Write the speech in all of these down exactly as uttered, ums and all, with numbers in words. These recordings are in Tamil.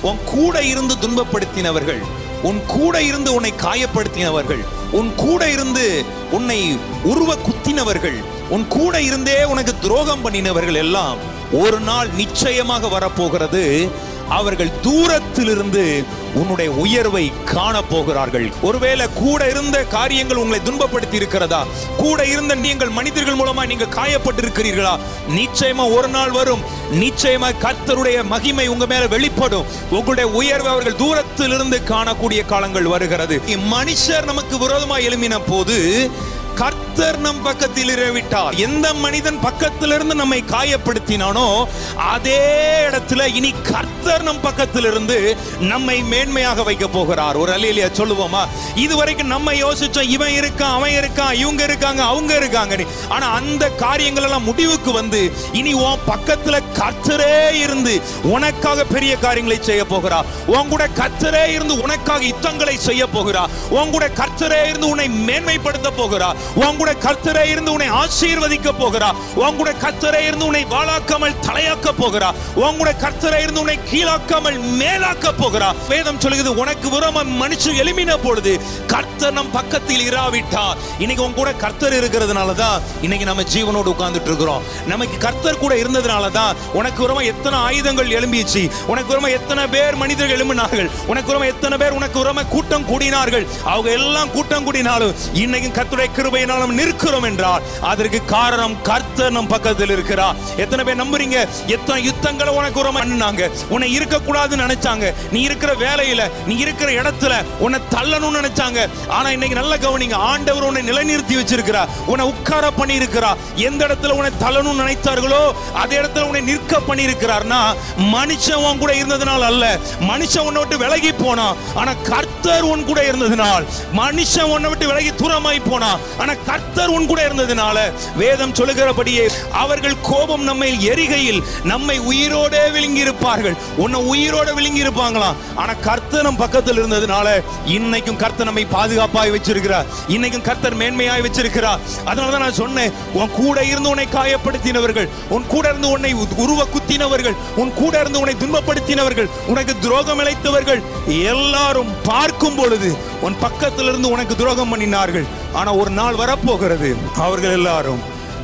உன் கூட இருந்து துன்பப்படுத்தினவர்கள், உன் கூட இருந்து உன்னை காயப்படுத்தினவர்கள், உன் கூட இருந்து உன்னை உருவ குத்தினவர்கள், உன் கூட இருந்தே உனக்கு துரோகம் பண்ணினவர்கள் எல்லாம் ஒரு நாள் நிச்சயமாக வரப்போகிறது. அவர்கள் தூரத்திலிருந்து உன்னுடைய உயர்வை காண போகிறார்கள். ஒருவேளை கூட இருந்த காரியங்கள் உங்களை துன்பப்படுத்தி இருக்கிறதா? கூட இருந்த நீங்கள் மனிதர்கள் மூலமா நீங்க காயப்பட்டிருக்கிறீர்களா? நிச்சயமா ஒரு நாள் வரும், நிச்சயமா கர்த்தருடைய மகிமை உங்க மேல வெளிப்படும். உங்களுடைய உயர்வை அவர்கள் தூரத்திலிருந்து காணக்கூடிய காலங்கள் வருகிறது. மனுஷர் நமக்கு விரோதமா எழும்பின போது கர்த்தர் நம் பக்கத்தில் இறவிட்டார். எந்த மனிதன் பக்கத்திலிருந்து நம்மை காயப்படுத்தினானோ அதே இடத்துல இனி கர்த்தர் நம் பக்கத்தில் இருந்து நம்மை மேன்மையாக வைக்க போகிறார். ஒரு அல்லேலூயா சொல்லுவோமா? இதுவரைக்கும் நம்ம யோசிச்சோம், இவன் இருக்கான், அவன் இருக்கான், இவங்க இருக்காங்க, அவங்க இருக்காங்க. ஆனா அந்த காரியங்கள் எல்லாம் முடிவுக்கு வந்து இனி உன் பக்கத்துல கர்த்தரே இருந்து உனக்காக பெரிய காரியங்களை செய்ய போகிறார். உன் கூட கர்த்தரே இருந்து உனக்காக யுத்தங்களை செய்ய போகிறார். உன் கூட கர்த்தரே இருந்து உன்னை மேன்மைப்படுத்த போகிறார். உன் கூட கர்த்தரே இருந்து உன்னை ஆசீர்வதிக்க போகிறார். உன் கூட கர்த்தரே இருந்து உன்னை வாளாக்காமல் தலையாக்க போகிறார். உன் கூட கர்த்தரே இருந்து உன்னை கீழாக்காமல் மேலாக்க போகிறார். வேதம் சொல்லுகிறது, உனக்கு விரோதமா மனுஷன் எழும்பின பொழுது கர்த்தர் நம் பக்கத்தில் இராவிட்டார். இன்னைக்கு உன் கூட கர்த்தர் இருக்கிறதுனால தான் இன்னைக்கு நம்ம ஜீவனோடு உட்கார்ந்துட்டு இருக்கிறோம். நமக்கு கர்த்தர் கூட இருந்ததுனால தான் உனக்கு விரோதமா எத்தனை ஆயுதங்கள் எழும்பிச்சு, உனக்கு விரோதமா எத்தனை பேர் மனிதர்கள் எழும்பினார்கள், உனக்கு விரோதமா எத்தனை பேர் உனக்கு விரோதமா கூட்டம் கூடினார்கள். அவங்க எல்லாம் கூட்டம் கூடினாலும் இன்னைக்கு கர்த்தருடைய கிருபை நிற்கிறோம் என்றால் அதற்கு காரணம் கர்த்தர் நம் பக்கத்தில் இருக்கிறார். எத்தனை பேர் நம்புறீங்க? எத்தனை யுத்தங்களை உனக்கு ஒரு பண்ணாங்க, உன்னை இருக்க கூடாதுன்னு நினைச்சாங்க, நீ இருக்கிற வேலையில நீ இருக்கிற இடத்துல உன்னை தள்ளணும்னு நினைச்சாங்க. ஆனா இன்னைக்கு நல்ல கவனிங்க, ஆண்டவர் உன்னை நிலைநிறுத்தி வச்சிருக்கிறார், உன்னை உட்கார பண்ணி இருக்கிறார். எந்த இடத்துல உன்னை தள்ளணும்னு நினைத்தார்களோ அதே இடத்துல உன்னை நிற்க பண்ணி இருக்கிறார்னா மனுஷன் உன் கூட இருந்ததுனால அல்ல, மனுஷன் உன்னை விட்டு விலகி போனா. ஆனா கர்த்தர் உன் கூட இருந்ததுனால் மனுஷன் உன்னை விட்டு விலகி தூரமாய் போனா, ஆனா கர்த்தர் உன் கூட இருந்ததுனால வேதம் சொல்லுகிறபடியே அவர்கள் கோபம் நம்மை எரிகையில் நம்மை உயிரோட விழுங்கி இருப்பார்கள். உன்னை உயிரோட விழுங்கி இருப்பாங்களாம். ஆனா கர்த்தர் நம் பக்கத்தில் இருந்ததுனால இன்னைக்கும் கர்த்தர் நம்மை பாதுகாப்பாய் வச்சிருக்கிறார். இன்னைக்கும் கர்த்தர் மேன்மையாய் வச்சிருக்கிறார். அதனாலதான் நான் சொன்னேன், உன் கூட இருந்து உன்னை காயப்படுத்தினவர்கள், உன் கூட இருந்து உன்னை உருவ குத்தினவர்கள், உன் கூட இருந்து உன்னை துன்பப்படுத்தினவர்கள், உனக்கு துரோகம் இழைத்தவர்கள் எல்லாரும் பார்க்கும் பொழுது உன் பக்கத்தில் இருந்து உனக்கு துரோகம் பண்ணினார்கள். ஆனா ஒரு நாள் வரப்போகிறது, அவர்கள் எல்லாரும்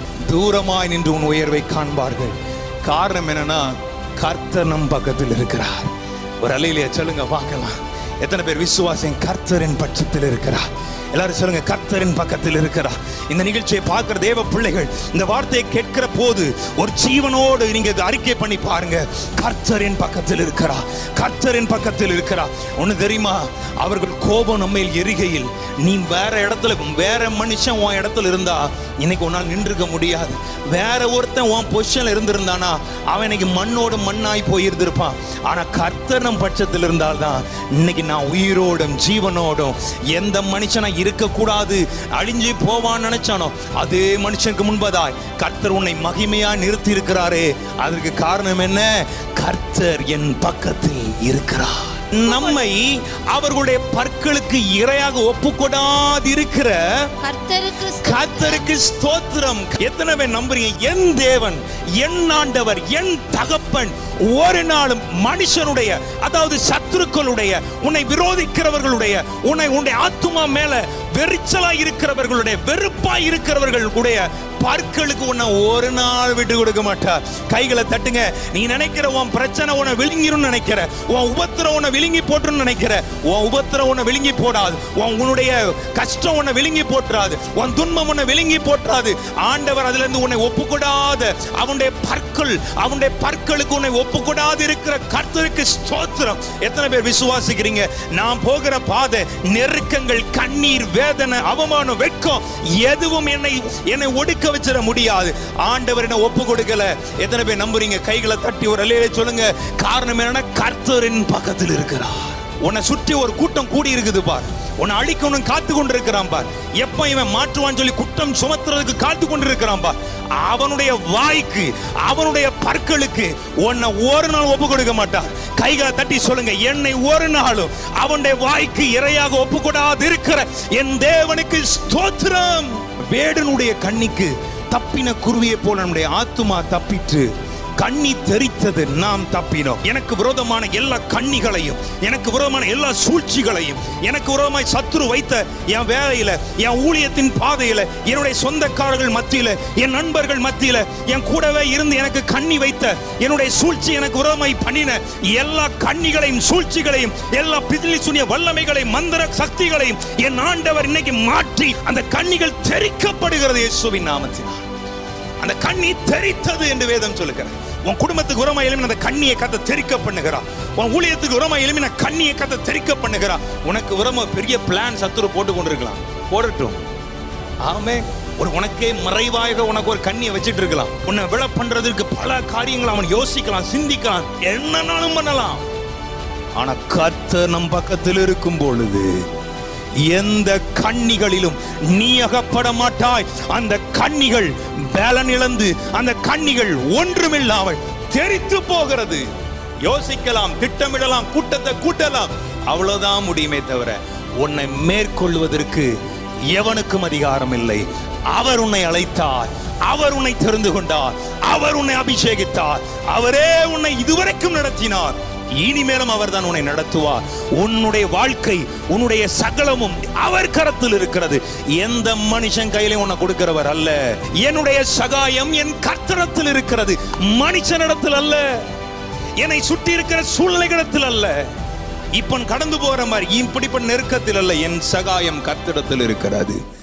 தூரமாய் நின்று உன் உயர்வை காண்பார்கள். காரணம் என்னன்னா கர்த்தர் நம் பக்கத்தில் இருக்கிறார். ஒரு அல்லேலூயா சொல்லுங்க பார்க்கலாம். எத்தனை பேர் விசுவாசின் கர்த்தரின் பட்சத்தில் இருக்கிறார்? எல்லாரும் சொல்லுங்க, கர்த்தரின் பக்கத்தில் இருக்கிறார். இந்த நிகழ்ச்சியை பார்க்கிற தேவ பிள்ளைகள் இந்த வார்த்தையை கேட்கிற போது ஒரு ஜீவனோடு நீங்க அறிக்கை பண்ணி பாருங்க, கர்த்தரின் பக்கத்தில் இருக்கிறார், கர்த்தரின் பக்கத்தில் இருக்கிறார். ஒண்ணு தெரியுமா, அவர்கள் கோபம் நம்ம எரிகையில் நீ வேற இடத்துல வேற மனுஷன் உன் இடத்துல இருந்தா இன்னைக்கு உன்னால் நின்றுக்க முடியாது. வேற ஒருத்தன் உன் பொசிஷன்ல இருந்திருந்தானா அவன் இன்னைக்கு மண்ணோடு மண்ணாய் போயிருந்திருப்பான். ஆனா கர்த்தர் நம் பட்சத்தில் இருந்தால்தான் இன்னைக்கு நான் உயிரோடும் ஜீவனோடும் எந்த மனுஷனா இருக்க கூடாது அழிஞ்சு போவான்னு நினைச்சானோ அதே மனுஷனுக்கு முன்பதாய் கர்த்தர் உன்னை மகிமையா நிறுத்தி இருக்கிறாரே. அதற்கு காரணம் என்ன? கர்த்தர் என் பக்கத்தில் இருக்கிறார். நம்மை அவர்களுடைய பற்களுக்கு இரையாக ஒப்புக்கொடாது இருக்கிற கர்த்தருக்கு ஸ்தோத்திரம். எத்தனை பேர் நம்புறீங்க? என் தேவன், என் ஆண்டவர், என் தகப்பன் ஒரு நாளும் மனுஷனுடைய, அதாவது சத்துருக்களுடைய, உன்னை விரோதிக்கிறவர்களுடைய, உன்னை உன்னுடைய ஆத்துமா மேல வெறிச்சலா இருக்கிறவர்களுடைய, வெறுப்பாய் இருக்கிறவர்களுடைய பற்களுக்கு உன்னை ஒரு நாள் விட்டு கொடுக்க மாட்டார். கைகளை தட்டுங்க. நீ நினைக்கிற உன் பிரச்சனை உன்னை விழுங்கிரும் நினைக்கிற, உன் உபத்திரம் உன்னை விழுங்கி போட்டுன்னு நினைக்கிற, உன் உபத்திரம் உன்னை விழுங்கி போடாது, உன்னுடைய கஷ்டம் உன்னை விழுங்கி போட்டுறாது, உன் துன்பம் உன்னை விழுங்கி போட்டுறாது. ஆண்டவர் அதுல இருந்து உன்னை ஒப்புக்கூடாத அவனுடைய பற்கள், அவனுடைய பற்களுக்கு உன்னை ஒப்புக்கூடாது இருக்கிற கர்த்தருக்கு ஸ்தோத்திரம். எத்தனை பேர் விசுவாசிக்கிறீங்க? நான் போகிற பாதை, நெருக்கங்கள், கண்ணீர், வேதனை, அவமானம், வெட்கம் எதுவும் என்னை என்னை ஒடுக்க வச்சிட முடியாது. ஆண்டவர் என்ன ஒப்பு கொடுக்கல. எத்தனை பேர் நம்புறீங்க? கைகளை தட்டி ஒரு அல்லேலூயா சொல்லுங்க. காரணம் என்னன்னா கர்த்தரின் பக்கத்தில் இருக்கிறார். உன்னை சுற்றி ஒரு கூட்டம் கூடி இருக்குது பார், உன்னை அழிக்கணும் காத்து கொண்டு இருக்கிறான் பார். எப்ப இவன் மாற்றுவான்னு சொல்லி குற்றம் சுமத்துறதுக்கு காத்து கொண்டு இருக்கிறான் பார். அவனுடைய வாய்க்கு, அவனுடைய பற்களுக்கு உன்னை ஒரு நாள் ஒப்பு கொடுக்க மாட்டார். கைகளை தட்டி சொல்லுங்க, என்னை ஒரு நாளும் அவனுடைய வாய்க்கு இரையாக ஒப்பு கொடாது இருக்கிற என் தேவனுக்கு ஸ்தோத்திரம். வேடனுடைய கண்ணிக்கு தப்பின குருவியை போல நம்முடைய ஆத்துமா தப்பிட்டு கண்ணி தெரித்தது, நாம் தப்பினோம். எனக்கு விரோதமான எல்லா கண்ணிகளையும், எனக்கு விரோதமான எல்லா சூழ்ச்சிகளையும், எனக்கு விரோதமாய் சத்துரு வைத்த என் வேலையில, என் ஊழியத்தின் பாதையில, என்னுடைய சொந்தக்காரர்கள் மத்தியில, என் நண்பர்கள் மத்தியில, என் கூடவே இருந்து எனக்கு கண்ணி வைத்த, என்னுடைய சூழ்ச்சி எனக்கு விரோதமாய் பண்ணின எல்லா கண்ணிகளையும் சூழ்ச்சிகளையும் எல்லா பிதிலி சூனிய வல்லமைகளையும் மந்திர சக்திகளையும் என் ஆண்டவர் இன்னைக்கு மாற்றி அந்த கண்ணிகள் தெரிக்கப்படுகிறது இயேசுவின் நாமத்தில். அந்த கண்ணி தெரித்தது என்று வேதம் சொல்லுகிறது. உன் குடும்பத்துக்கு உரமா எழுமின அந்த கண்ணியை கத்த தெரிக்க பண்ணுகிறான். உன் ஊழியத்துக்கு உரமா எழுமின கண்ணியை கத்த தெரிக்க பண்ணுகிறான். உனக்கு உரமா பெரிய பிளான் சத்துரு போட்டு கொண்டிருக்கலாம், போடட்டும். ஆமே. ஒரு உனக்கே மறைவாக உனக்கு ஒரு கண்ணியை வச்சிட்டு இருக்கலாம். உன்னை விழ பண்றதுக்கு பல காரியங்கள் அவன் யோசிக்கலாம், சிந்திக்கலாம், என்னன்னாலும் பண்ணலாம். ஆனா கர்த்தர் நம் பக்கத்தில் இருக்கும் பொழுது எந்த கண்ணிகளிலும் நீ அகப்பட மாட்டாய். அந்த கண்ணிகள் பலன் இழந்து, அந்த கண்ணிகள் ஒன்றுமில்லாமல் தெரித்து போகிறது. யோசிக்கலாம், திட்டமிடலாம், கூட்டத்தை கூட்டலாம், அவ்வளவுதான் முடியுமே தவிர உன்னை மேற்கொள்வதற்கு எவனுக்கும் அதிகாரம் இல்லை. அவர் உன்னை அழைத்தார், அவர் உன்னை தெரிந்து கொண்டார், அவர் உன்னை அபிஷேகித்தார், அவரே உன்னை இதுவரைக்கும் நடத்தினார், இனிமேலும் அவர் தான் உன்னை நடத்துவார். உன்னுடைய வாழ்க்கை, உன்னுடைய சகலமும் அவர் கரத்தில் இருக்கிறது. எந்த மனுஷன் கையில உன்னை கொடுக்கிறவர் அல்ல. என்னுடைய சகாயம் என் கர்த்தரத்தில் இருக்கிறது, மனுஷனிடத்தில் அல்ல, என்னை சுற்றி இருக்கிற சூழ்நிலைகளிடத்தில் அல்ல, இப்ப கடந்து போற மாதிரி இப்படிப்பட்ட நெருக்கத்தில் அல்ல. என் சகாயம் கர்த்தரத்தில் இருக்கிறது.